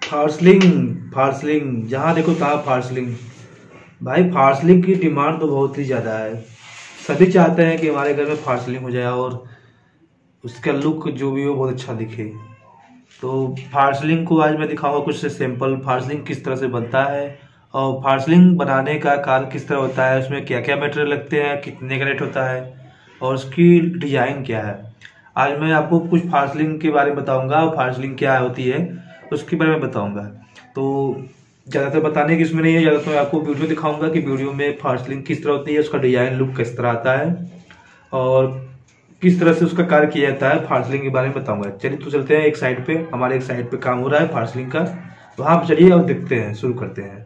फार्सलिंग फार्सलिंग जहाँ देखो तहाँ फार्सलिंग। भाई फार्सलिंग की डिमांड तो बहुत ही ज़्यादा है। सभी चाहते हैं कि हमारे घर में फार्सलिंग हो जाए और उसका लुक जो भी हो बहुत अच्छा दिखे। तो फार्सलिंग को आज मैं दिखाऊंगा कुछ से सैंपल फार्सलिंग किस तरह से बनता है और फार्सलिंग बनाने का कार्य किस तरह होता है, उसमें क्या क्या मटेरियल लगते हैं, कितने का रेट होता है और उसकी डिजाइन क्या है। आज मैं आपको कुछ फार्सलिंग के बारे में बताऊंगा और फार्सलिंग क्या होती है उसके बारे में बताऊंगा। तो ज़्यादातर बताने की इसमें नहीं है, ज़्यादातर मैं आपको वीडियो दिखाऊंगा कि वीडियो में फार्सलिंग किस तरह होती है, उसका डिजाइन लुक किस तरह आता है और किस तरह से उसका कार्य किया जाता है, फार्सलिंग के बारे में बताऊंगा। चलिए तो चलते हैं एक साइड पे, हमारे एक साइड पे काम हो रहा है फार्सलिंग का, वहां पे चलिए और देखते हैं, शुरू करते हैं।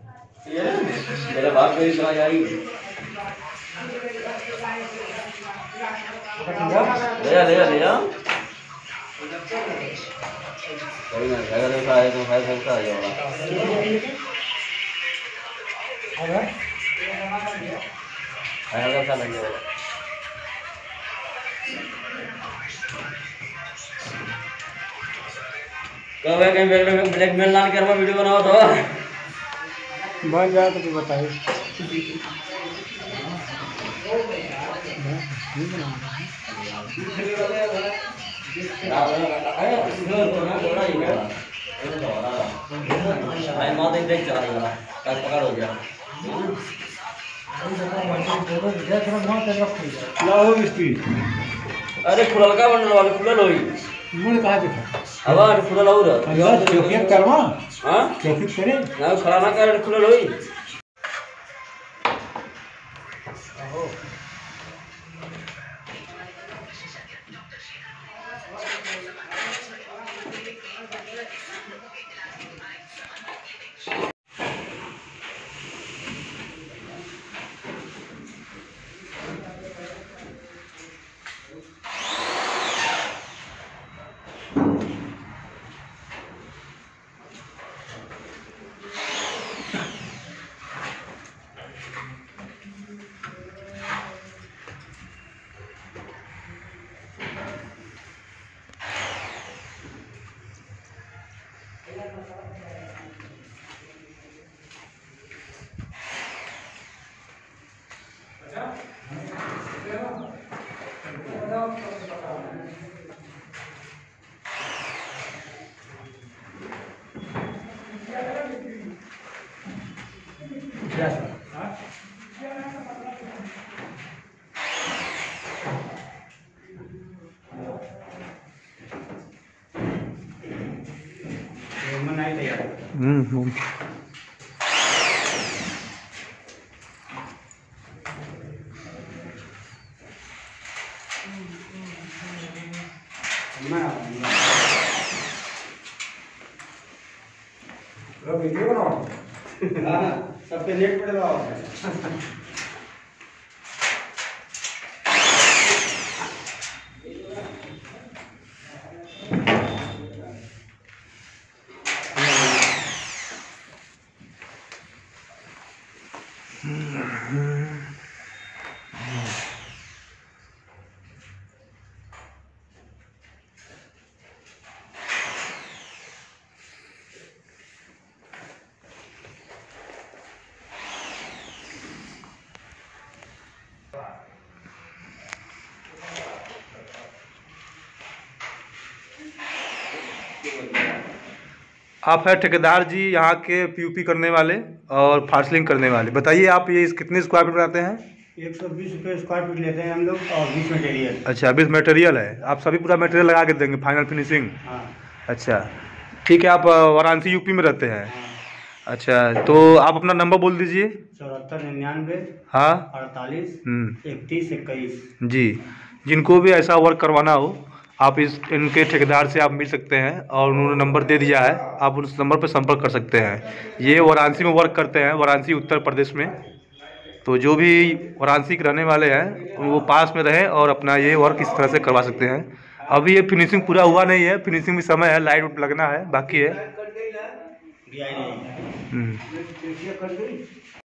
कहीं ब्लैकमेल ना कर वीडियो बनाओ तो बन जाए तो बताइए। पकड़ हो गया अरे खुलल का बनल वाले खुलल होई मुड़ कहाँ देखा अब खुलल और चौकी करवा हां चौकी करे ना खड़ा ना कर खुलल होई। वीडियो बनाओ सबके नेट पे लगाओ। आप है ठेकेदार जी यहाँ के पीयूपी करने वाले और फार्सलिंग करने वाले, बताइए आप ये कितने स्क्वायर फीट बनाते हैं? 120 रुपये स्क्वायर फीट लेते हैं हम लोग और 20 मटेरियल। अच्छा 20 मटेरियल है, आप सभी पूरा मटेरियल लगा के देंगे फाइनल फिनिशिंग? हाँ। अच्छा ठीक है, आप वाराणसी यूपी में रहते हैं? हाँ। अच्छा तो आप अपना नंबर बोल दीजिए। 7499 हाँ 48 31 21 जी। जिनको भी ऐसा वर्क करवाना हो आप इनके ठेकेदार से आप मिल सकते हैं और उन्होंने नंबर दे दिया है, आप उस नंबर पर संपर्क कर सकते हैं। ये वाराणसी में वर्क करते हैं, वाराणसी उत्तर प्रदेश में। तो जो भी वाराणसी के रहने वाले हैं वो पास में रहें और अपना ये वर्क इस तरह से करवा सकते हैं। अभी ये फिनिशिंग पूरा हुआ नहीं है, फिनिशिंग भी समय है, लाइट लगना है बाकी है।